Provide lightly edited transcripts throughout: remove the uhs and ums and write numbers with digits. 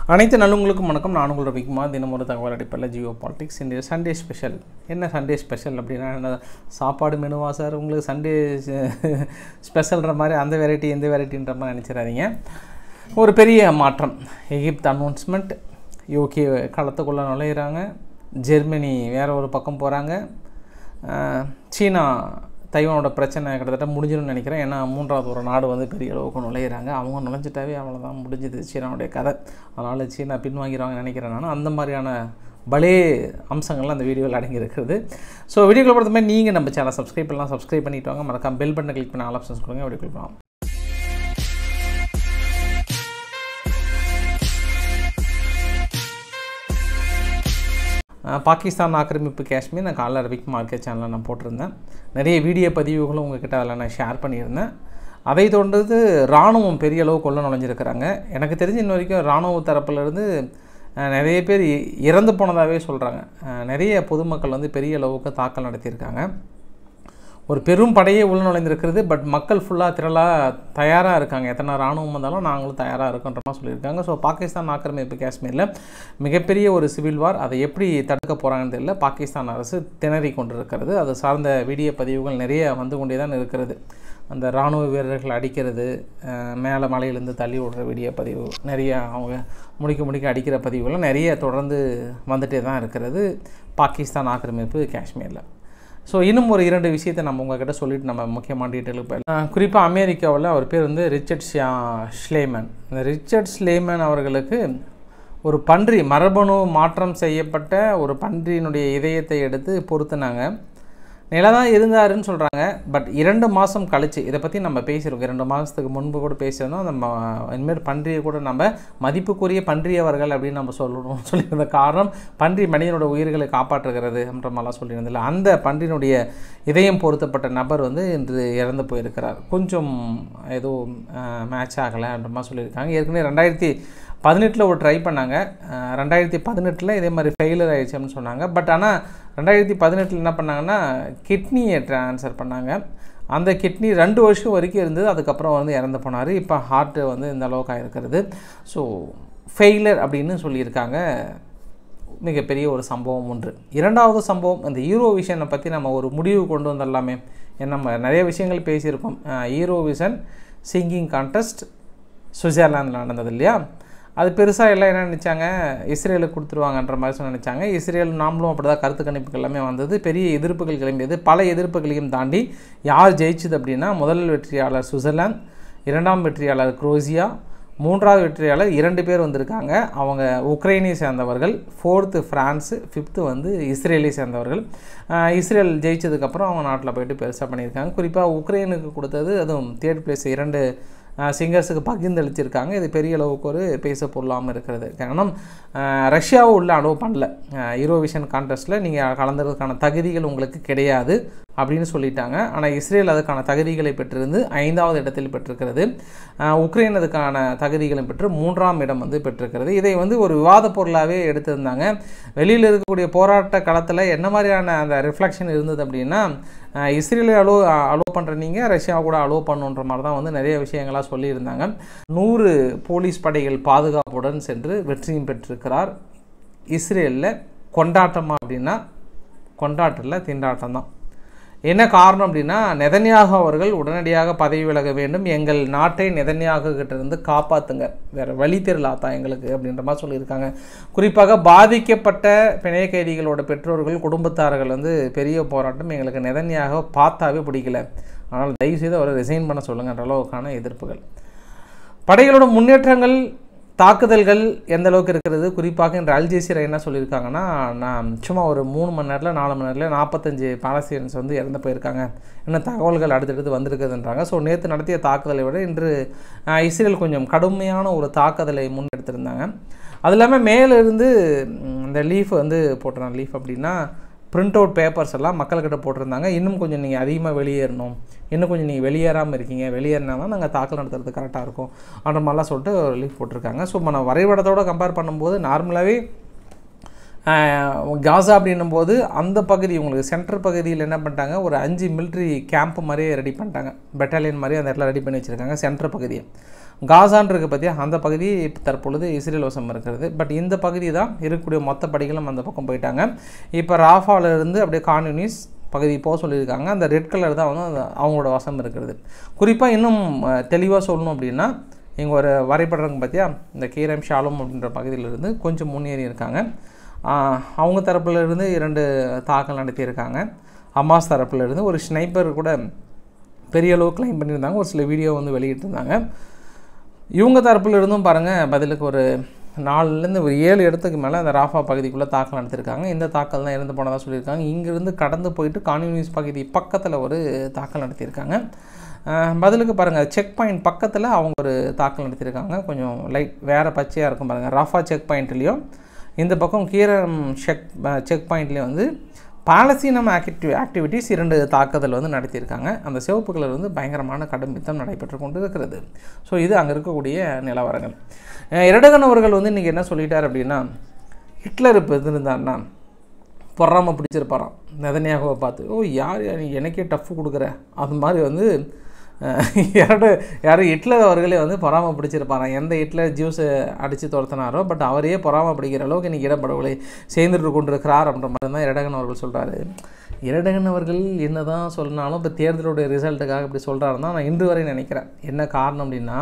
அனைத்து நல்லவங்களுக்கும் வணக்கம். நான் உங்கள் ரவிக்குமார். தினம் ஒரு தகவல் அடிப்படையில் ஜியோ பாலிடிக்ஸ். இந்த சண்டே ஸ்பெஷல் என்ன? சண்டே ஸ்பெஷல் அப்படின்னா என்ன? சாப்பாடு மெனுவா சார் உங்களுக்கு சண்டே ஸ்பெஷல்ன்ற மாதிரி அந்த வெரைட்டி எந்த வெரைட்டின்ற மாதிரி நினச்சிடாதீங்க. ஒரு பெரிய மாற்றம். எகிப்து அனௌன்ஸ்மெண்ட், யூகே களத்துக்குள்ளே நுழையிறாங்க, ஜெர்மனி வேறு ஒரு பக்கம் போகிறாங்க, சீனா தைவானோட பிரச்சனை கிட்டத்தட்ட முடிஞ்சிடும்னு நினைக்கிறேன். ஏன்னா மூன்றாவது ஒரு நாடு வந்து பெரிய அளவுக்கு நுழையிறாங்க. அவங்க நுழைஞ்சிட்டாவே அவ்வளோதான், முடிஞ்சுது சீனாவுடைய கதை. அதனால் சீனா பின்வாங்கிறாங்கன்னு நினைக்கிறேன் நான். அந்த மாதிரியான பலே அம்சங்கள்லாம் அந்த வீடியோவில் அடங்கி இருக்கிறது. ஸோ வீடியோக்குள்ள பொறுத்த மாதிரி நீங்கள் நம்ம சேனல் சப்ஸ்கிரைப் பண்ணலாம், சப்ஸ்கிரைப் பண்ணிட்டு வாங்க. மறக்காம பெல் பட்டனை கிளிக் பண்ணி ஆல் ஆப்ஷன்ஸ் கொடுங்க. வீடியோக்குள்ள போகலாம். பாகிஸ்தான் ஆக்கிரமிப்பு காஷ்மீர் நான் காலைல ரவிக்குமார் சேனலில் நான் போட்டிருந்தேன். நிறைய வீடியோ பதிவுகளும் உங்கள்கிட்ட அதில் நான் ஷேர் பண்ணியிருந்தேன். அதை தொடர்ந்து இராணுவம் பெரிய அளவு கொள்ள நுழைஞ்சிருக்கிறாங்க. எனக்கு தெரிஞ்ச இன்ன வரைக்கும் இராணுவ தரப்பிலிருந்து நிறைய பேர் இறந்து போனதாகவே சொல்கிறாங்க. நிறைய பொதுமக்கள் வந்து பெரிய அளவுக்கு தாக்கல் நடத்தியிருக்காங்க. ஒரு பெரும் படையே உள்ள நுழைந்திருக்கிறது. பட் மக்கள் ஃபுல்லாக திரளாக தயாராக இருக்காங்க. எத்தனை இராணுவம் வந்தாலும் நாங்களும் தயாராக இருக்கோன்ற மாதிரி சொல்லியிருக்காங்க. ஸோ பாகிஸ்தான் ஆக்கிரமிப்பு காஷ்மீரில் மிகப்பெரிய ஒரு சிவில் வார். அதை எப்படி தடுக்க போகிறாங்கன்னு தெரியல. பாகிஸ்தான் அரசு திணறி கொண்டிருக்கிறது. அது சார்ந்த வீடியோ பதிவுகள் நிறைய வந்து கொண்டே தான் இருக்கிறது. அந்த இராணுவ வீரர்கள் அடிக்கிறது, மேலே மலையிலேருந்து தள்ளி விடுற வீடியோ பதிவு, நிறைய அவங்க முடிக்க அடிக்கிற பதிவுகள்லாம் நிறைய தொடர்ந்து வந்துகிட்டே தான் இருக்கிறது பாகிஸ்தான் ஆக்கிரமிப்பு காஷ்மீரில். ஸோ இன்னும் ஒரு 2 விஷயத்தை நம்ம உங்கள்கிட்ட சொல்லிவிட்டு நம்ம முக்கியமான டீட்டெயிலுக்கு போயிடலாம். குறிப்பாக அமெரிக்காவில் அவர் பேர் வந்து ரிச்சர்ட் ஸ்லேமன். இந்த ரிச்சர்ட் ஸ்லேமன் அவர்களுக்கு ஒரு பன்றி, மரபணு மாற்றம் செய்யப்பட்ட ஒரு பன்றியினுடைய இதயத்தை எடுத்து பொருத்தினாங்க. நிலை தான் இருந்தாருன்னு சொல்கிறாங்க. பட் 2 மாதம் கழிச்சு, இதை பற்றி நம்ம பேசியிருக்கோம். 2 மாதத்துக்கு முன்பு கூட பேசியிருந்தோம். அந்த இனிமேல் பன்றியை கூட நம்ம மதிப்புக்குரிய பன்றியவர்கள் அப்படின்னு நம்ம சொல்லியிருந்த காரணம், பன்றி மனிதனோட உயிர்களை காப்பாற்றுகிறது என்ற மாதிரிலாம் சொல்லியிருந்தில்ல. அந்த பன்றியினுடைய இதயம் பொருத்தப்பட்ட நபர் வந்து இன்று இறந்து போயிருக்கிறார். கொஞ்சம் ஏதோ மேட்ச் ஆகலை என்ற மாதிரி சொல்லியிருக்காங்க. ஏற்கனவே 2018 ஒரு ட்ரை பண்ணாங்க. 2018 இதே மாதிரி ஃபெயிலர் ஆகிடுச்சு அப்படின்னு சொன்னாங்க. பட் ஆனால் 2018 என்ன பண்ணாங்கன்னா கிட்னியை ட்ரான்ஸ்ஃபர் பண்ணாங்க. அந்த கிட்னி 2 வருஷம் வரைக்கும் இருந்தது. அதுக்கப்புறம் வந்து இறந்து போனார். இப்போ ஹார்ட்டு வந்து இந்த அளவுக்கு ஆகிருக்கிறது. ஸோ ஃபெயிலர் அப்படின்னு சொல்லியிருக்காங்க. மிகப்பெரிய ஒரு சம்பவம் ஒன்று. 2வது சம்பவம், இந்த யூரோவிஷனை பற்றி நம்ம ஒரு முடிவு கொண்டு வந்துடலாமே. நம்ம நிறைய விஷயங்கள் பேசியிருக்கோம். யூரோவிஷன் சிங்கிங் கான்டெஸ்ட் சுவிட்சர்லாந்தில் நடந்தது இல்லையா? அது பெருசாக எல்லாம் என்ன நினச்சாங்க, இஸ்ரேலுக்கு கொடுத்துருவாங்கன்ற மாதிரி நினச்சாங்க. இஸ்ரேல் நாமளும் அப்படி தான் கருத்து கணிப்புகள் எல்லாமே வந்தது. பெரிய எதிர்ப்புகள் கிளம்பியது. பல எதிர்ப்புகளையும் தாண்டி யார் ஜெயிச்சது அப்படின்னா, முதல் வெற்றியாளர் சுவிட்சர்லாந்து, 2ஆம் வெற்றியாளர் குரோசியா, 3வது வெற்றியாளர் 2 பேர் வந்திருக்காங்க. அவங்க உக்ரைனை சேர்ந்தவர்கள். 4th ஃப்ரான்ஸு, 5th வந்து இஸ்ரேலை சேர்ந்தவர்கள். இஸ்ரேல் ஜெயிச்சதுக்கப்புறம் அவங்க நாட்டில் போய்ட்டு பெருசாக பண்ணியிருக்காங்க. குறிப்பாக உக்ரைனுக்கு கொடுத்தது, அதுவும் 3rd பிளேஸ் 2 சிங்கர்ஸுக்கு பகிர்ந்தளிச்சிருக்காங்க. இது பெரிய அளவுக்கு ஒரு பேச பொருளாமல் இருக்கிறது. காரணம், ரஷ்யாவை உள்ள அலோவ் பண்ணல. யூரோவிஷன் கான்டெஸ்ட்டில் நீங்கள் கலந்துறதுக்கான தகுதிகள் உங்களுக்கு கிடையாது அப்படின்னு சொல்லிட்டாங்க. ஆனால் இஸ்ரேல் அதுக்கான தகுதிகளை பெற்றிருந்து 5வது இடத்தில் பெற்றிருக்கிறது. உக்ரைன் அதுக்கான தகுதிகளை பெற்று 3ஆம் இடம் வந்து பெற்றிருக்கிறது. இதை வந்து ஒரு விவாத பொருளாகவே எடுத்திருந்தாங்க. வெளியில் இருக்கக்கூடிய போராட்ட களத்தில் என்ன மாதிரியான அந்த ரிஃப்ளெக்ஷன் இருந்தது அப்படின்னா, இஸ்ரேலை அலோவ் பண்ணுற நீங்கள் ரஷ்யாவை கூட அலோவ் பண்ணுன்ற மாதிரி தான் வந்து நிறைய விஷயங்களாக சொல்லியிருந்தாங்க. 100 போலீஸ் படைகள் பாதுகாப்புடன் சென்று வெற்றியும் பெற்றிருக்கிறார். இஸ்ரேலில் கொண்டாட்டமா அப்படின்னா கொண்டாட்டத்தில் திண்டாட்டம் தான். என்ன காரணம் அப்படின்னா, நெதன்யாகு அவர்கள் உடனடியாக பதவி விலக வேண்டும், எங்கள் நாட்டை நெதன்யாகு கிட்ட இருந்து காப்பாற்றுங்க, வேறு வழி தெரியலாத்தா எங்களுக்கு அப்படின்ற மாதிரி சொல்லியிருக்காங்க. குறிப்பாக பாதிக்கப்பட்ட பிணை கைதிகளோட பெற்றோர்கள், குடும்பத்தார்கள் வந்து பெரிய போராட்டம், எங்களுக்கு நெதன்யாகு பார்த்தாவே பிடிக்கல, ஆனால் தயவுசெய்து அவரை ரிசைன் பண்ண சொல்லுங்கன்ற அளவுக்கான எதிர்ப்புகள். படைகளோட முன்னேற்றங்கள், தாக்குதல்கள் எந்த அளவுக்கு இருக்கிறது. குறிப்பாக இன்று அல் ஜசீரா என்ன சொல்லியிருக்காங்கன்னா, நான் சும்மா ஒரு 3 மணி நேரத்தில் 4 மணி நேரத்தில் 45 பாலஸ்தீனன்ஸ் வந்து இறந்து போயிருக்காங்க, இன்னும் தகவல்கள் அடுத்தடுத்து வந்திருக்குதுன்றாங்க. ஸோ நேற்று நடத்திய தாக்குதலை விட இன்று இஸ்ரேல் கொஞ்சம் கடுமையான ஒரு தாக்குதலை முன்னெடுத்திருந்தாங்க. அது இல்லாமல் மேலிருந்து இந்த லீஃப் வந்து போட்டுறாங்க. லீஃப் அப்படின்னா பிரிண்ட் அவுட் பேப்பர்ஸ் எல்லாம் மக்கள்கிட்ட போட்டிருந்தாங்க. இன்னும் கொஞ்சம் நீங்கள் அதிகமாக வெளியேறணும், இன்னும் கொஞ்சம் நீங்கள் வெளியேறாமல் இருக்கீங்க, வெளியேறினா தான் நாங்கள் தாக்கல் நடத்துறது கரெக்டாக இருக்கும் அந்த மாதிரிலாம் சொல்லிட்டு ஒரு லீஃப் போட்டிருக்காங்க. ஸோ நம்ம வரைபடத்தோடு கம்பேர் பண்ணும்போது நார்மலாகவே காசா அப்படின்னும்போது அந்த பகுதி உங்களுக்கு சென்ட்ரல் பகுதியில் என்ன பண்ணிட்டாங்க, ஒரு 5 மிலிட்ரி கேம்ப் மாதிரியே ரெடி பண்ணிட்டாங்க, பெட்டாலியன் மாதிரி அந்த இடத்துல ரெடி பண்ணி வச்சுருக்காங்க சென்ட்ரல் பகுதியை. காசான்றது பற்றியா அந்த பகுதி தற்பொழுது இஸ்ரேல் வசம் இருக்கிறது. பட் இந்த பகுதி தான் இருக்கக்கூடிய மொத்த படைகளும் அந்த பக்கம் போயிட்டாங்க. இப்போ ராஃபாவிலிருந்து அப்படியே கான் யூனிஸ் பகுதி போக சொல்லியிருக்காங்க. அந்த ரெட் கலர் தான் வந்து அவங்களோட வசம் இருக்கிறது. குறிப்பாக இன்னும் தெளிவாக சொல்லணும் அப்படின்னா, இங்கே ஒரு வரைபடம் பார்த்தியா, இந்த கீரம் ஷாலும் அப்படின்ற பகுதியிலிருந்து கொஞ்சம் முன்னேறி இருக்காங்க. அவங்க தரப்புலேருந்து 2 தாக்கல் நடத்தியிருக்காங்க. ஹமாஸ் தரப்புலேருந்து ஒரு ஸ்னைப்பர் கூட பெரிய அளவு கிளைம் பண்ணியிருந்தாங்க, ஒரு சில வீடியோ வந்து வெளியிட்டிருந்தாங்க. இவங்க தரப்பில் இருந்தும் பாருங்கள், பதிலுக்கு ஒரு 4லேருந்து ஒரு 7 இடத்துக்கு மேலே அந்த ராஃபா பகுதிக்குள்ளே தாக்கல் நடத்திருக்காங்க. இந்த தாக்கல் தான் இருந்து போனதாக சொல்லியிருக்காங்க. இங்கேருந்து கடந்து போயிட்டு கான்யூனிஸ் பகுதி பக்கத்தில் ஒரு தாக்கல் நடத்தியிருக்காங்க. பதிலுக்கு பாருங்கள், செக் பாயிண்ட் பக்கத்தில் அவங்க ஒரு தாக்கல் நடத்தியிருக்காங்க. கொஞ்சம் லைட் வேறு பச்சையாக இருக்கும் பாருங்கள். ராஃபா செக் பாயிண்ட்லேயும் இந்த பக்கம் கீரம் செக் பாயிண்ட்லேயும் வந்து பாலஸ்தீனம் ஆக்டிவிட்டீஸ் 2 தாக்குதல் வந்து நடத்தியிருக்காங்க. அந்த சிவப்பு கலர் வந்து பயங்கரமான கடும் யுத்தம் நடைபெற்று கொண்டு இருக்கிறது. ஸோ இது அங்கே இருக்கக்கூடிய நிலவரங்கள். எர்டோகன் அவர்கள் வந்து இன்றைக்கி என்ன சொல்லிட்டார் அப்படின்னா, ஹிட்லர் இப்போ இருந்தார்னா பொறாமல் பிடிச்சிருப்பாராம் நெதன்யாகுவை பார்த்து. யார் நீ எனக்கே டஃப் கொடுக்குற, அது மாதிரி வந்து யாரும் ஹிட்லர் அவர்களே வந்து பொறாமல் பிடிச்சிருப்பாராம். எந்த ஹிட்லர் ஜூஸை அடித்து துரத்தினாரோ, பட் அவரையே பொறாமல் பிடிக்கிற அளவுக்கு இன்றைக்கி இடம்படவுகளை சேர்ந்துட்டு கொண்டிருக்கிறார் அப்படின்ற மாதிரி தான் எர்டோகன் அவர்கள் சொல்கிறாரு. எர்டோகன் அவர்கள் என்ன தான் சொன்னாலும் இப்போ தேர்தலுடைய ரிசல்ட்டுக்காக இப்படி சொல்கிறாருன்னு தான் நான் இன்று வரை நினைக்கிறேன். என்ன காரணம் அப்படின்னா,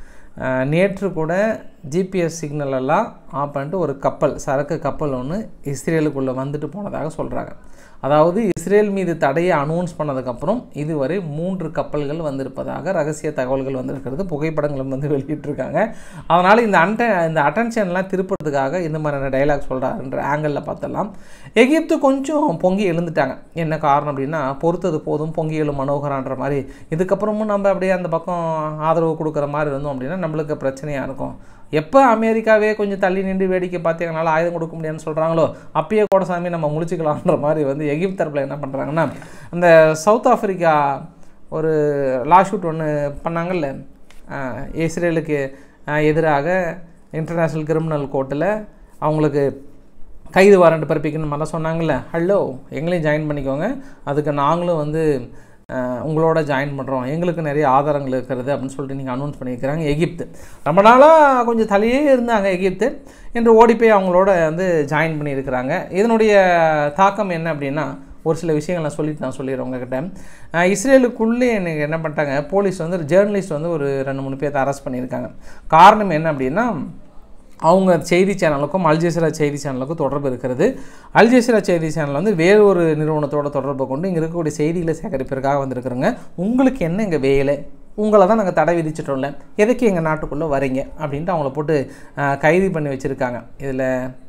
நேற்று கூட ஜிபிஎஸ் சிக்னல் எல்லாம் ஆஃப் பண்ணிட்டு ஒரு கப்பல், சரக்கு கப்பல் ஒன்று இஸ்ரேலுக்குள்ளே வந்துட்டு போனதாக சொல்கிறாங்க. அதாவது இஸ்ரேல் மீது தடையை அனௌன்ஸ் பண்ணதுக்கப்புறம் இதுவரை 3 கப்பல்கள் வந்திருப்பதாக ரகசிய தகவல்கள் வந்திருக்கிறது. புகைப்படங்களும் வந்து வெளியிட்டிருக்காங்க. அதனால் இந்த அட்டென்ஷன்லாம் திருப்புறதுக்காக இந்த மாதிரியான டைலாக் சொல்கிறாருன்ற ஆங்கிளில் பார்த்தலாம். எகிப்து கொஞ்சம் பொங்கி எழுந்துட்டாங்க. என்ன காரணம் அப்படின்னா, பொறுத்தது போதும் பொங்கி எழும் மனோகரான்ற மாதிரி இதுக்கப்புறமும் நம்ம அப்படியே அந்த பக்கம் ஆதரவு கொடுக்குற மாதிரி இருந்தோம் அப்படின்னா நம்மளுக்கு பிரச்சனையாக இருக்கும். எப்போ அமெரிக்காவே கொஞ்சம் தள்ளி நின்று வேடிக்கை பார்த்து எங்களால் ஆயுதம் கொடுக்க முடியாதுன்னு சொல்கிறாங்களோ, அப்பயே கூட சாமி நம்ம முழிச்சிக்கலான்ற மாதிரி வந்து எகிப்து தரப்பில் என்ன பண்ணுறாங்கன்னா, அந்த சவுத் ஆஃப்ரிக்கா ஒரு லாஷூட் ஒன்று பண்ணாங்கல்ல, இஸ்ரேலுக்கு எதிராக இன்டர்நேஷ்னல் கிரிமினல் கோர்ட்டில் அவங்களுக்கு கைது வாரண்ட் பிறப்பிக்கணும் மாதிரிலாம் சொன்னாங்கல்ல. ஹலோ, எங்களையும் ஜாயின் பண்ணிக்கோங்க, அதுக்கு நாங்களும் வந்து உங்களோட ஜாயின் பண்ணுறோம், எங்களுக்கு நிறைய ஆதாரங்கள் இருக்கிறது அப்படின்னு சொல்லிட்டு நீங்கள் அனௌன்ஸ் பண்ணியிருக்கிறாங்க எகிப்து. ரொம்ப நாளாக கொஞ்சம் தலையே இருந்தாங்க எகிப்து, என்று ஓடி போய் அவங்களோட வந்து ஜாயின் பண்ணியிருக்கிறாங்க. இதனுடைய தாக்கம் என்ன அப்படின்னா, ஒரு சில விஷயங்கள் நான் சொல்லிடுறேன் உங்ககிட்ட. இஸ்ரேலுக்குள்ளே எனக்கு என்ன பண்ணிட்டாங்க, போலீஸ் வந்து ஜேர்னலிஸ்ட் வந்து ஒரு 2-3 பேர்த்தை அரெஸ்ட் பண்ணியிருக்காங்க. காரணம் என்ன அப்படின்னா, அவங்க செய்தி சேனலுக்கும் அல்ஜசீரா செய்தி சேனலுக்கும் தொடர்பு இருக்கிறது. அல்ஜசீரா செய்தி சேனல் வந்து வேறு ஒரு நிறுவனத்தோட தொடர்பு கொண்டு இங்கே இருக்கக்கூடிய செய்திகளை சேகரிப்பதற்காக வந்திருக்கிறோங்க. உங்களுக்கு என்ன இங்கே வேலை, உங்களை தான் நாங்கள் தடை விதிச்சிட்டோம்ல, எதுக்கு எங்கள் நாட்டுக்குள்ளே வரீங்க அப்படின்ட்டு அவங்கள போட்டு கைது பண்ணி வச்சுருக்காங்க. இதில்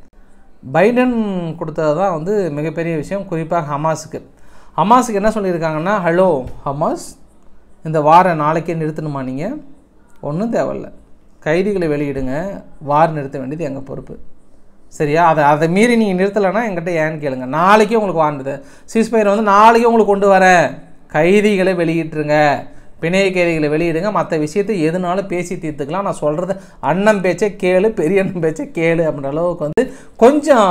பைடன் கொடுத்தது தான் வந்து மிகப்பெரிய விஷயம். குறிப்பாக ஹமாஸுக்கு என்ன சொல்லியிருக்காங்கன்னா, ஹலோ ஹமாஸ், இந்த வாரம் நாளைக்கே நிறுத்தணுமா, நீங்கள் ஒன்றும் தேவையில்லை, கைதிகளை வெளியிடுங்க, வார் நிறுத்த வேண்டியது எங்கள் பொறுப்பு, சரியா? அதை மீறி நீங்கள் நிறுத்தலைன்னா எங்கிட்ட ஏன்னு கேளுங்க, நாளைக்கே உங்களுக்கு வார்னுது சீஸ்பயர் வந்து நாளைக்கே உங்களுக்கு கொண்டு வரேன், கைதிகளை வெளியிட்டுருங்க, பிணைய கைதிகளை வெளியிடுங்க, மற்ற விஷயத்தை எதுனாலும் பேசி தீர்த்துக்கலாம், நான் சொல்கிறது அண்ணன் பேச்சை கேளு, பெரிய அண்ணன் பேச்சை கேளு அப்படின்ற அளவுக்கு வந்து கொஞ்சம்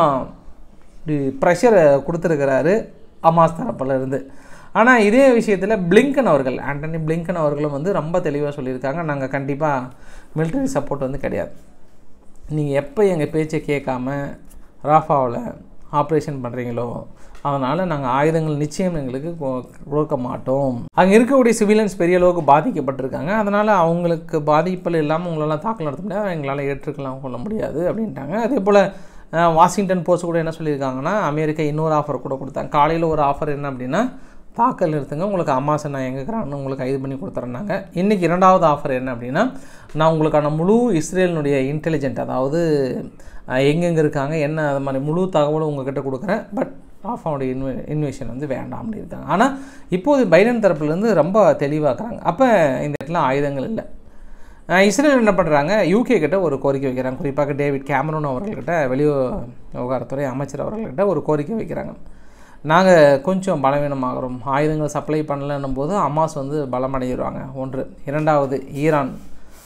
ப்ரெஷரை கொடுத்துருக்கிறாரு ஹமாஸ் தரப்பில் இருந்து. ஆனால் இதே விஷயத்தில் ஆண்டனி பிளிங்கன் அவர்களும் வந்து ரொம்ப தெளிவாக சொல்லியிருக்காங்க, நாங்கள் கண்டிப்பாக மிலிட்டரி சப்போர்ட் வந்து கிடையாது, நீங்கள் எப்போ எங்கள் பேச்சை கேட்காம ராஃபாவில் ஆப்ரேஷன் பண்ணுறீங்களோ அதனால் நாங்கள் ஆயுதங்கள் நிச்சயம் எங்களுக்கு கொடுக்க மாட்டோம். அங்கே இருக்கக்கூடிய சிவிலியன்ஸ் பெரிய அளவுக்கு பாதிக்கப்பட்டிருக்காங்க, அதனால் அவங்களுக்கு பாதிப்பில் இல்லாமல் உங்களெல்லாம் தாக்கல் நடத்த முடியாது, எங்களால் ஏற்றுக்கலாம் கொள்ள முடியாது அப்படின்ட்டாங்க. அதே போல் வாஷிங்டன் போஸ்ட் கூட என்ன சொல்லியிருக்காங்கன்னா, அமெரிக்கா இன்னொரு ஆஃபர் கூட கொடுத்தாங்க. காலையில் ஒரு ஆஃபர் என்ன அப்படின்னா, தாக்கல் நிறுத்துங்க, உங்களுக்கு ஹமாஸை நான் எங்கேக்கிறான்னு உங்களுக்கு கைது பண்ணி கொடுத்துறேன்னாங்க. இன்றைக்கி 2வது ஆஃபர் என்ன அப்படின்னா, நான் உங்களுக்கான முழு இஸ்ரேலினுடைய இன்டெலிஜென்ட், அதாவது எங்கெங்கே இருக்காங்க என்ன, அது மாதிரி முழு தகவலும் உங்கள்கிட்ட கொடுக்குறேன், பட் ராஃபாவுடைய இன்வேஷன் வந்து வேண்டாம் அப்படின்னு இருக்காங்க. ஆனால் இப்போது பைடன் தரப்புலேருந்து ரொம்ப தெளிவாக்குறாங்க. அப்போ இந்த இடத்துல ஆயுதங்கள் இல்லை. இஸ்ரேல் என்ன பண்ணுறாங்க, யூகே கிட்ட ஒரு கோரிக்கை வைக்கிறாங்க. குறிப்பாக டேவிட் கேமரூன் அவர்கள்கிட்ட, வெளிவிவகாரத்துறை அமைச்சர் அவர்கள்கிட்ட ஒரு கோரிக்கை வைக்கிறாங்க. நாங்கள் கொஞ்சம் பலவீனமாகிறோம், ஆயுதங்கள் சப்ளை பண்ணலன்னும் போது ஹமாஸ் வந்து பலமடைகிறாங்க. 1. 2வது, ஈரான்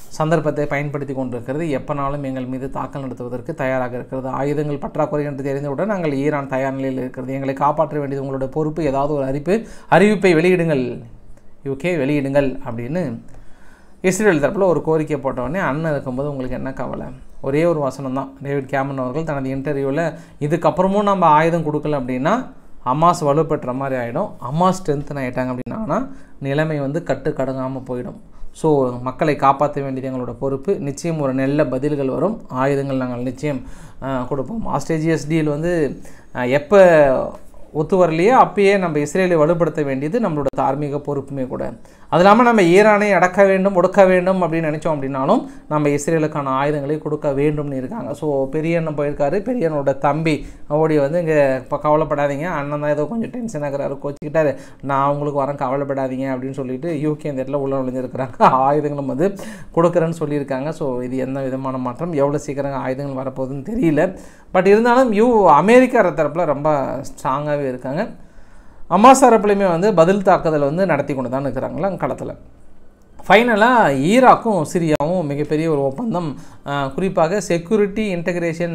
சந்தர்ப்பத்தை பயன்படுத்தி கொண்டிருக்கிறது. எப்போனாலும் எங்கள் மீது தாக்கல் நடத்துவதற்கு தயாராக இருக்கிறது. ஆயுதங்கள் பற்றாக்குறை என்று தெரிந்தவுடன் நாங்கள் ஈரான் தயார் நிலையில் இருக்கிறது. எங்களை காப்பாற்ற வேண்டியது உங்களுடைய பொறுப்பு. ஏதாவது ஒரு அறிவிப்பை வெளியிடுங்கள், யூகே வெளியிடுங்கள் அப்படின்னு இஸ்ரேல் தரப்பில் ஒரு கோரிக்கை போட்டவுடனே அண்ணன் இருக்கும்போது உங்களுக்கு என்ன கவலை? ஒரே ஒரு வசனம் தான். டேவிட் கேமரன் அவர்கள் தனது இன்டர்வியூவில் இதுக்கப்புறமும் நம்ம ஆயுதம் கொடுக்கல அப்படின்னா ஹமாஸ் வலுப்பெற்ற மாதிரி ஆகிடும், ஹமாஸ் ஸ்ட்ரென்த்தன் ஆகிட்டாங்க அப்படின்னா நிலைமை வந்து கட்டுக்கடங்காமல் போயிடும். ஸோ மக்களை காப்பாற்ற வேண்டியது எங்களோட பொறுப்பு. நிச்சயம் ஒரு நல்ல பதில்கள் வரும், ஆயுதங்கள் நாங்கள் நிச்சயம் கொடுப்போம். ஆஸ்ட்ரேஜியஸ் டீல் வந்து எப்போ ஒத்து வரலையே அப்பயே நம்ம இஸ்ரேலை வலுப்படுத்த வேண்டியது நம்மளோட தார்மீக பொறுப்புமே கூட. அது இல்லாமல் நம்ம ஈரானை அடக்க வேண்டும், ஒடுக்க வேண்டும் அப்படின்னு நினச்சோம் அப்படின்னாலும் நம்ம இஸ்ரேலுக்கான ஆயுதங்களை கொடுக்க வேண்டும்னு இருக்காங்க. ஸோ பெரியண்ணன் போயிருக்காரு. பெரியண்ணனோட தம்பி ஓடி வந்து இங்கே இப்போ கவலைப்படாதீங்க, அண்ணன் தான் ஏதோ கொஞ்சம் டென்ஷன் ஆகிறாரு, கோச்சிக்கிட்டாரு, நான் உங்களுக்கு வரேன் கவலைப்படாதீங்க அப்படின்னு சொல்லிட்டு யூகே இந்த இடத்துல உள்ள நுழைஞ்சிருக்கிறாங்க. ஆயுதங்களும் வந்து கொடுக்குறேன்னு சொல்லியிருக்காங்க. ஸோ இது எந்த விதமான மாற்றம், எவ்வளோ சீக்கிரம் ஆயுதங்கள் வரப்போகுதுன்னு தெரியல. பட் இருந்தாலும் அமெரிக்கா தரப்பில் ரொம்ப ஸ்ட்ராங்காகவே இருக்காங்க. ஹமாஸ் தரப்புலையுமே வந்து பதில் தாக்குதல் வந்து நடத்தி கொண்டு தான் இருக்கிறாங்களா களத்தில். ஃபைனலாக ஈராக்கும் சிரியாவும் மிகப்பெரிய ஒரு ஒப்பந்தம், குறிப்பாக செக்யூரிட்டி இன்டகிரேஷன்,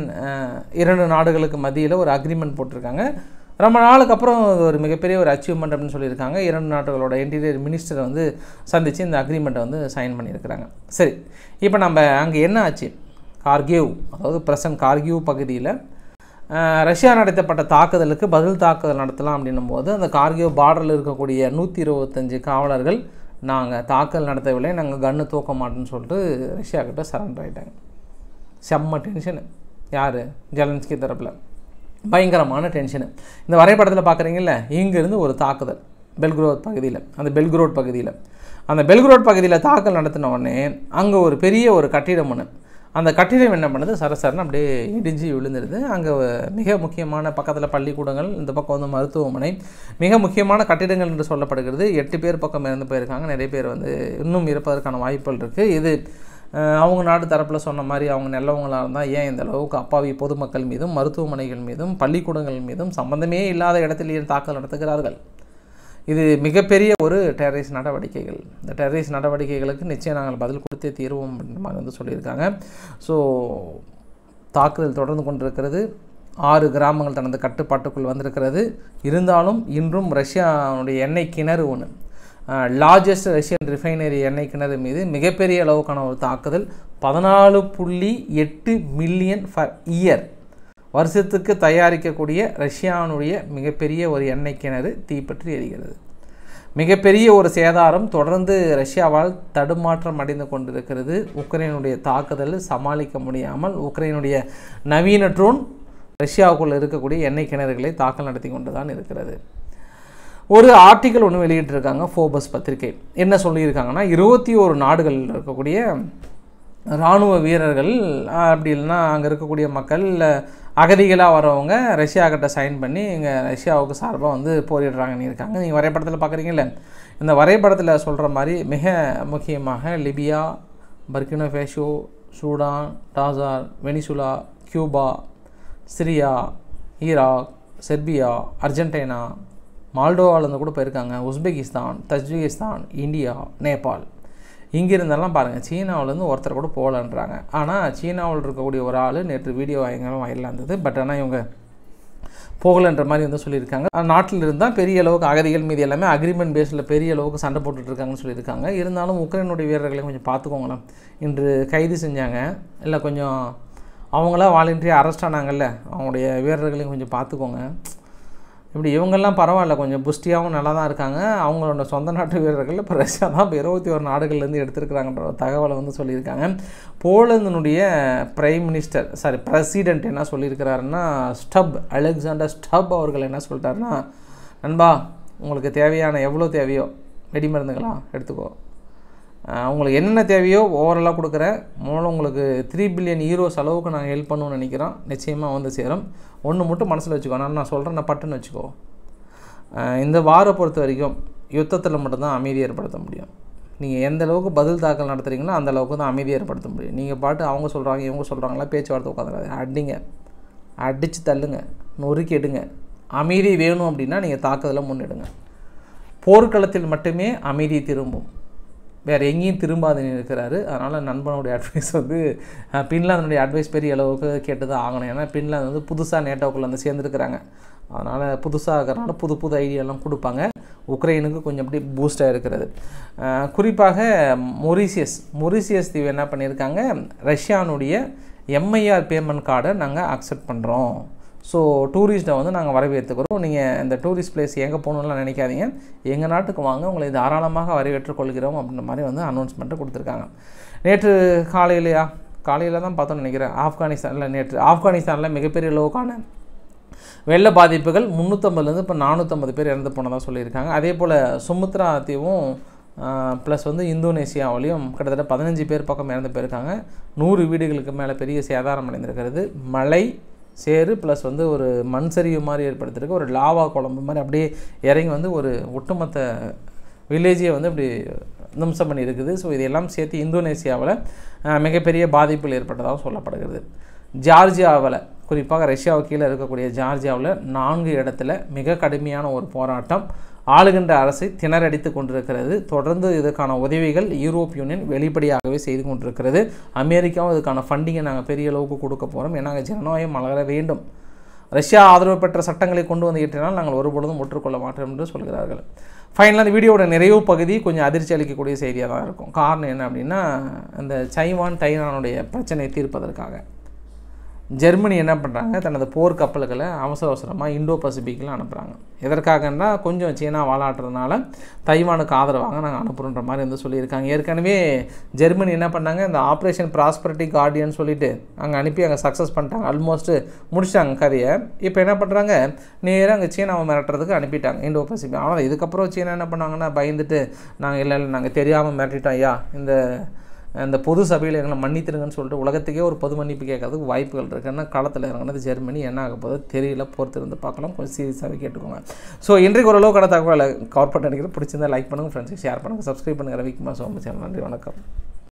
2 நாடுகளுக்கு மத்தியில் ஒரு அக்ரிமெண்ட் போட்டிருக்காங்க. ரொம்ப நாளுக்கு அப்புறம் ஒரு மிகப்பெரிய ஒரு அச்சீவ்மெண்ட் அப்படின்னு சொல்லியிருக்காங்க. 2 நாடுகளோட இன்டீரியர் மினிஸ்டரை வந்து சந்தித்து இந்த அக்ரிமெண்ட்டை வந்து சைன் பண்ணியிருக்கிறாங்க. சரி, இப்போ நம்ம அங்கே என்ன ஆச்சு? கார்கிவ், அதாவது பிரசன்ட் கார்கிவ் பகுதியில் ரஷ்யா நடத்தப்பட்ட தாக்குதலுக்கு பதில் தாக்குதல் நடத்தலாம் அப்படின்னும் போது அந்த கார்கிவ் பார்டரில் இருக்கக்கூடிய 125 காவலர்கள் நாங்கள் தாக்குதல் நடத்தவில்லை, நாங்கள் கன்று தூக்க மாட்டோன்னு சொல்லிட்டு ரஷ்யா கிட்ட சரண்டர் ஆகிட்டாங்க. செம்ம டென்ஷனு. யார்? ஜெலன்ஸ்கி தரப்பில் பயங்கரமான டென்ஷனு. இந்த வரைபடத்தில் பார்க்குறீங்கல்ல, இங்கேருந்து ஒரு தாக்குதல் பெல்க்ரோட் பகுதியில் அந்த பெல்க்ரோட் பகுதியில் தாக்குதல் நடத்தின உடனே அங்கே ஒரு பெரிய ஒரு கட்டிடம் ஒன்று, அந்த கட்டிடம் என்ன பண்ணுது, சரசரன்னு அப்படியே இடிஞ்சு விழுந்துருது. அங்கே மிக முக்கியமான பக்கத்தில் பள்ளிக்கூடங்கள், இந்த பக்கம் வந்து மருத்துவமனை, மிக முக்கியமான கட்டிடங்கள் என்று சொல்லப்படுகிறது. 8 பேர் பக்கம் இறந்து போயிருக்காங்க. நிறைய பேர் வந்து இன்னும் இருப்பதற்கான வாய்ப்புகள் இருக்குது. இது அவங்க நாடு தரப்பில் சொன்ன மாதிரி அவங்க நல்லவங்களாக இருந்தால் ஏன் இந்த அளவுக்கு அப்பாவி பொதுமக்கள் மீதும் மருத்துவமனைகள் மீதும் பள்ளிக்கூடங்கள் மீதும் சம்பந்தமே இல்லாத இடத்திலேயே தாக்குதல் நடத்துகிறார்கள்? இது மிகப்பெரிய ஒரு டெரரிஸ்ட் நடவடிக்கைகள். இந்த டெரரிஸ்ட் நடவடிக்கைகளுக்கு நிச்சயம் நாங்கள் பதில் கொடுத்தே தீர்வோம் அப்படின்ற மாதிரி வந்து சொல்லியிருக்காங்க. ஸோ தாக்குதல் தொடர்ந்து கொண்டிருக்கிறது. 6 கிராமங்கள் தனது கட்டுப்பாட்டுக்குள் வந்திருக்கிறது. இருந்தாலும் இன்றும் ரஷ்யாவுடைய எண்ணெய் கிணறு ஒன்று, லார்ஜஸ்ட் ரஷ்யன் ரிஃபைனரி எண்ணெய் கிணறு மீது மிகப்பெரிய அளவுக்கான ஒரு தாக்குதல். 14.8 மில்லியன் ஃபர் இயர் வருஷத்துக்கு தயாரிக்கக்கூடிய ரஷ்யானுடைய மிகப்பெரிய ஒரு எண்ணெய் கிணறு தீப்பற்றி எரிகிறது. மிகப்பெரிய ஒரு சேதாரம் தொடர்ந்து ரஷ்யாவால் தடுமாற்றம் அடைந்து கொண்டிருக்கிறது. உக்ரைனுடைய தாக்குதல் சமாளிக்க முடியாமல் உக்ரைனுடைய நவீன ட்ரோன் ரஷ்யாவுக்குள்ளே இருக்கக்கூடிய எண்ணெய் கிணறுகளை தாக்கல் நடத்தி கொண்டு தான் இருக்கிறது. ஒரு ஆர்டிக்கல் ஒன்று வெளியிட்டிருக்காங்க ஃபோர்பஸ் பத்திரிகை. என்ன சொல்லியிருக்காங்கன்னா, 21 நாடுகளில் இருக்கக்கூடிய இராணுவ வீரர்கள் அப்படி இல்லைன்னா அங்கே இருக்கக்கூடிய மக்கள் அகதிகளாக வரவங்க ரஷ்யா கிட்ட சைன் பண்ணி இங்கே ரஷ்யாவுக்கு சார்பாக வந்து போரிடுறாங்கன்னு இருக்காங்க. நீங்கள் வரைபடத்தில் பார்க்குறீங்கல்ல, இந்த வரைபடத்தில் சொல்கிற மாதிரி மிக முக்கியமாக லிபியா, பர்கினோ ஃபேசோ, சூடான், டாசார், Venezuela, Cuba, Syria, Iraq, Serbia, Argentina, மால்டோவாலேருந்து கூட போயிருக்காங்க, உஸ்பெகிஸ்தான், தஜிகிஸ்தான், இந்தியா, நேபாள். இங்கிருந்தெல்லாம் பாருங்கள், சீனாவிலேருந்து ஒருத்தர் கூட போகலன்றாங்க. ஆனால் சீனாவில் இருக்கக்கூடிய ஒரு ஆள் நேற்று வீடியோ வயலாக இருந்தது. பட் ஆனால் இவங்க போகலன்ற மாதிரி வந்து சொல்லியிருக்காங்க. நாட்டில் இருந்தால் பெரிய அளவுக்கு அகதிகள் மீது எல்லாமே அக்ரிமெண்ட் பேஸில் பெரிய அளவுக்கு சண்டை போட்டுட்ருக்காங்கன்னு சொல்லியிருக்காங்க. இருந்தாலும் உக்ரைனுடைய வீரர்களையும் கொஞ்சம் பார்த்துக்கோங்களேன். இன்று கைது செஞ்சாங்க, இல்லை கொஞ்சம் அவங்களா வாலண்டரியாக அரெஸ்ட் ஆனாங்கல்ல, அவங்களுடைய வீரர்களையும் கொஞ்சம் பார்த்துக்கோங்க. இப்படி இவங்கெல்லாம் பரவாயில்ல, கொஞ்சம் புஷ்டியாகவும் நல்லா தான் இருக்காங்க. அவங்களோட சொந்த நாட்டு வீரர்கள் இப்போ ரஷ்யா தான் இப்போ 21 நாடுகள்லேருந்து எடுத்துருக்குறாங்கன்ற தகவலை வந்து சொல்லியிருக்காங்க. போலந்தினுடைய பிரசிடென்ட் என்ன சொல்லியிருக்கிறாருன்னா, அலெக்சாண்டர் ஸ்டப் அவர்கள் என்ன சொல்லிட்டாருன்னா, நண்பா உங்களுக்கு தேவையான எவ்வளோ தேவையோ வெடி மருந்துகளா எடுத்துக்கோ, உங்களுக்கு என்னென்ன தேவையோ ஓவராலாக கொடுக்குறேன். மூலம் உங்களுக்கு 3 பில்லியன் யூரோஸ் அளவுக்கு நாங்கள் ஹெல்ப் பண்ணணும்னு நினைக்கிறோம். நிச்சயமாக வந்து சேரும். ஒன்று மட்டும் மனசில் வச்சுக்கோ, நான் சொல்கிறேன், நான் பட்டுன்னு வச்சுக்கோ. இந்த வாரை பொறுத்த வரைக்கும் யுத்தத்தில் மட்டும்தான் அமைதி ஏற்படுத்த முடியும். நீங்கள் எந்த அளவுக்கு பதில் தாக்கல் நடத்துகிறீங்களோ அந்த அளவுக்கு தான் அமைதி ஏற்படுத்த முடியும். நீங்கள் பாட்டு அவங்க சொல்கிறாங்க இவங்க சொல்கிறாங்களா பேச்சுவார்த்தை உட்காந்துறாங்க, அடிங்க, அடித்து தள்ளுங்க, நொறுக்கி எடுங்க. அமைதி வேணும் அப்படின்னா நீங்கள் தாக்குதலை முன்னெடுங்க. போர்க்களத்தில் மட்டுமே அமைதி திரும்பும். வேறு எங்கேயும் திரும்பாதுன்னு இருக்கிறாரு. அதனால் நண்பனுடைய அட்வைஸ் வந்து பின்லாந்துடைய அட்வைஸ் பெரிய அளவுக்கு கேட்டு தான் ஆகணும். ஏன்னா பின்லாந்து வந்து புதுசாக நேட்டோக்குள்ளே வந்து சேர்ந்துருக்கிறாங்க. அதனால் புதுசாக இருக்கிறனால புது புது ஐடியாலாம் கொடுப்பாங்க. உக்ரைனுக்கு கொஞ்சம் அப்படி பூஸ்டாக இருக்கிறது. குறிப்பாக மொரீசியஸ் தீவு என்ன பண்ணியிருக்காங்க, ரஷ்யானுடைய எம்ஐஆர் பேமெண்ட் கார்டை நாங்கள் அக்செப்ட் பண்ணுறோம். ஸோ டூரிஸ்ட்டை வந்து நாங்கள் வரவேற்றுக்கிறோம். நீங்கள் இந்த டூரிஸ்ட் பிளேஸ் எங்கே போகணுன்னுலாம் நினைக்காதீங்க, எங்கள் நாட்டுக்கு வாங்க, உங்களை தாராளமாக வரவேற்றுக் கொள்கிறோம் அப்படின்ற மாதிரி வந்து அனௌன்ஸ்மெண்ட்டு கொடுத்துருக்காங்க. நேற்று காலையில் தான் பார்த்தோன்னு நினைக்கிறேன், ஆப்கானிஸ்தானில் மிகப்பெரிய அளவுக்கான வெள்ள பாதிப்புகள் 350 இப்போ 450 பேர் இறந்து போனதாக சொல்லியிருக்காங்க. அதே போல் சுமத்ரா தீவும் ப்ளஸ் வந்து இந்தோனேசியாவிலையும் கிட்டத்தட்ட 15 பேர் பக்கம் இறந்து போயிருக்காங்க. 100 வீடுகளுக்கு மேலே பெரிய சேதாரம் அடைந்திருக்கிறது. மழை சேறு ப்ளஸ் வந்து ஒரு மண் சரிவு மாதிரி ஏற்படுத்தியிருக்கு. ஒரு லாவா குழம்பு மாதிரி அப்படியே இறங்கி வந்து ஒரு ஒட்டுமொத்த வில்லேஜே வந்து அப்படி நிமிஷம் பண்ணியிருக்குது. ஸோ இதெல்லாம் சேர்த்து இந்தோனேசியாவில் மிகப்பெரிய பாதிப்புகள் ஏற்பட்டதாக சொல்லப்படுகிறது. ஜார்ஜியாவில், குறிப்பாக ரஷ்யாவுக்கு கீழே இருக்கக்கூடிய ஜார்ஜியாவில் 4 இடத்துல மிக கடுமையான ஒரு போராட்டம் ஆளுகின்ற அரசை திணறடித்து கொண்டிருக்கிறது. தொடர்ந்து இதற்கான உதவிகள் யூரோப் யூனியன் வெளிப்படையாகவே செய்து கொண்டிருக்கிறது. அமெரிக்காவும் இதுக்கான ஃபண்டிங்கை நாங்கள் பெரிய அளவுக்கு கொடுக்க போகிறோம். ஏன்னா ஜனநாயகம் மலர வேண்டும், ரஷ்யா ஆதரவு பெற்ற சட்டங்களை கொண்டு வந்து ஏற்றினால் நாங்கள் ஒருபொழுதும் ஒற்றுக்கொள்ள மாட்டோம் என்று சொல்கிறார்கள். ஃபைனலாக இந்த வீடியோட நிறைவு பகுதி கொஞ்சம் அதிர்ச்சி அளிக்கக்கூடிய செய்தியாக தான் இருக்கும். காரணம் என்ன அப்படின்னா, இந்த தைவானுடைய பிரச்சனையை தீர்ப்பதற்காக ஜெர்மனி என்ன பண்ணுறாங்க, தனது போர் கப்பல்களை அவசரமாக இந்தோ பசிபிக்கில் அனுப்புகிறாங்க. எதற்காகன்னா, கொஞ்சம் சீனா வாலாட்டுறதுனால தைவானுக்கு ஆதரவாக நாங்கள் அனுப்புகிறோன்ற மாதிரி வந்து சொல்லியிருக்காங்க. ஏற்கனவே ஜெர்மனி என்ன பண்ணாங்க, இந்த ஆப்ரேஷன் ப்ராஸ்பரிட்டி கார்டியன் சொல்லிட்டு அங்கே அனுப்பி அங்கே சக்ஸஸ் பண்ணிட்டாங்க, ஆல்மோஸ்ட்டு முடிச்சிட்டாங்க கதையை. இப்போ என்ன பண்ணுறாங்க, நேராக அங்கே சீனாவை மிரட்டுறதுக்கு அனுப்பிட்டாங்க இந்தோ பசிபிக். ஆனால் இதுக்கப்புறம் சீனா என்ன பண்ணாங்கன்னா, பயந்துட்டு நாங்கள் நாங்கள் தெரியாமல் மிரட்டிட்டோம் ஐயா, இந்த பொது சபையில் எங்களை மன்னித்துருங்கன்னு சொல்லிட்டு உலகத்துக்கே ஒரு பொது மன்னிப்பு கேட்கறதுக்கு வாய்ப்புகள் இருக்குது. ஏன்னா களத்தில் இறங்கினது ஜெர்மனி, என்ன ஆக போது தெரியல, பொறுத்திருந்து பார்க்கலாம். கொஞ்சம் சீரியஸாகவே கேட்டுக்கோங்க. ஸோ இன்றைக்கு ஓரளவுக்கான தகவலை கவர் பண்ண நினைக்கிறேன். பிடிச்சிருந்தா லைக் பண்ணுங்கள், ஃப்ரெண்ட்ஸுக்கு ஷேர் பண்ணுங்கள், சப்ஸ்கிரைப் பண்ணுங்கள். ரவிக்குமார் சோம சேனல். நன்றி, வணக்கம்.